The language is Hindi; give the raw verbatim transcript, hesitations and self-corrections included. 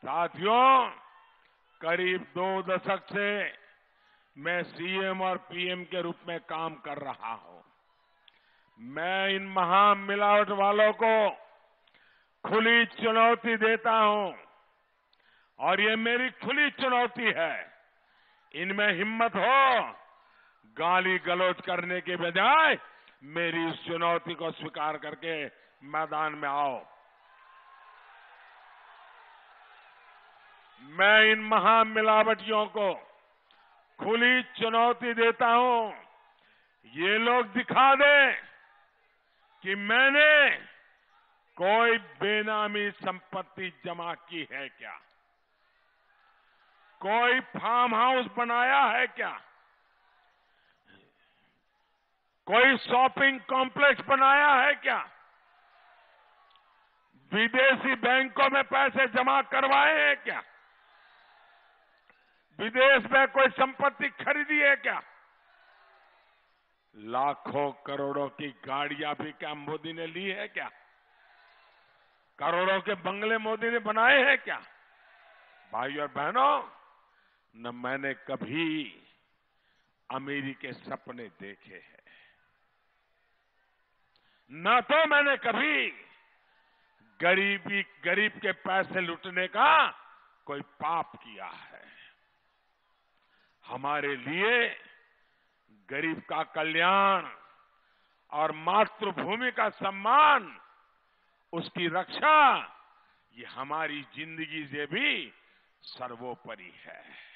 साथियों, करीब दो दशक से मैं सीएम और पीएम के रूप में काम कर रहा हूं। मैं इन महा मिलावट वालों को खुली चुनौती देता हूं और ये मेरी खुली चुनौती है। इनमें हिम्मत हो, गाली गलौज करने के बजाय मेरी इस चुनौती को स्वीकार करके मैदान में आओ। मैं इन महा मिलावटियों को खुली चुनौती देता हूं। ये लोग दिखा दें कि मैंने कोई बेनामी संपत्ति जमा की है क्या, कोई फार्म हाउस बनाया है क्या, कोई शॉपिंग कॉम्प्लेक्स बनाया है क्या, विदेशी बैंकों में पैसे जमा करवाए हैं क्या, विदेश में कोई संपत्ति खरीदी है क्या, लाखों करोड़ों की गाड़ियां भी क्या मोदी ने ली है क्या, करोड़ों के बंगले मोदी ने बनाए हैं क्या? भाई और बहनों, न मैंने कभी अमीरी के सपने देखे हैं, न तो मैंने कभी गरीबी गरीब के पैसे लुटने का कोई पाप किया है। हमारे लिए गरीब का कल्याण और मातृभूमि का सम्मान, उसकी रक्षा, ये हमारी जिंदगी से भी सर्वोपरि है।